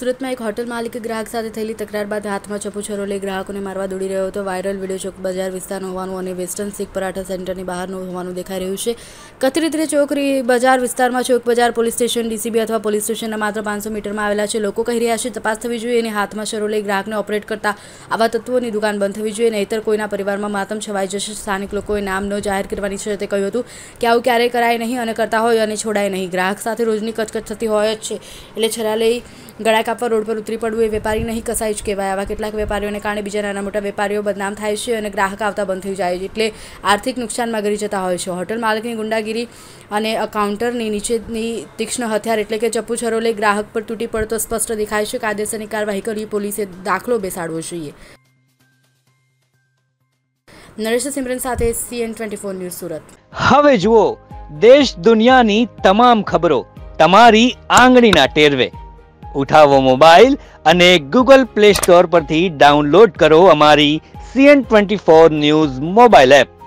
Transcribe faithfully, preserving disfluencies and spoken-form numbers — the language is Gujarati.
સુરતમાં એક હોટલ માલિકે ગ્રાહક સાથે થયેલી તકરાર બાદ હાથમાં ચપ્પુછરો લઈ ગ્રાહકોને મારવા દોડી રહ્યો હતો. વાયરલ વિડીયો ચોક બજાર વિસ્તારનો હોવાનું અને વેસ્ટર્ન શીખ પરાઠા સેન્ટરની બહારનું હોવાનું દેખાઈ રહ્યું છે. કથિત રીતે ચોક બજાર વિસ્તારમાં ચોક બજાર પોલીસ સ્ટેશન, ડીસીબી અથવા પોલીસ સ્ટેશનના માત્ર પાંચસો મીટરમાં આવેલા છે. લોકો કહી રહ્યા છે તપાસ થવી જોઈએ અને હાથમાં શરો લઈ ગ્રાહકને ઓપરેટ કરતા આવા તત્વોની દુકાન બંધ થવી જોઈએ, નહીંતર કોઈના પરિવારમાં માતમ છવાઈ જશે. સ્થાનિક લોકોએ નામ ન જાહેર કરવાની શરતે કહ્યું હતું કે આવું ક્યારેય કરાય નહીં અને કરતા હોય અને છોડાય નહીં. ગ્રાહક સાથે રોજની કચકચ થતી હોય જ છે, એટલે છરા લઈ ગળા કાપવા રોડ પર ઉતરી પડવું એ વેપારી નહીં કસાઈ જ કહેવાય. આવા કેટલાક વેપારીઓને કારણે બીજા નાના મોટા વેપારીઓ બદનામ થાય છે અને ગ્રાહક આવતા બંધ થઈ જાય છે, એટલે આર્થિક નુકસાનમાં ગરી જતા હોય છે. હોટલ માલિકની ગુંડાગીરી અને કાઉન્ટરની નીચેની તીક્ષ્ણ હથિયાર એટલે કે ચપ્પુછરો લઈ ગ્રાહક પર તૂટી પડતો સ્પષ્ટ દેખાય છે. કાયદેસરની કાર્યવાહી કરી પોલીસે દાખલો બેસાડવો જોઈએ. નરેશ સિમરન સાથે CN twenty four news Surat. હવે જુઓ દેશ દુનિયાની તમામ ખબરો તમારી આંગળીના ટેરવે. ઉઠાવો મોબાઈલ અને ગૂગલ પ્લે સ્ટોર પરથી ડાઉનલોડ કરો અમારી CN twenty four news mobile app.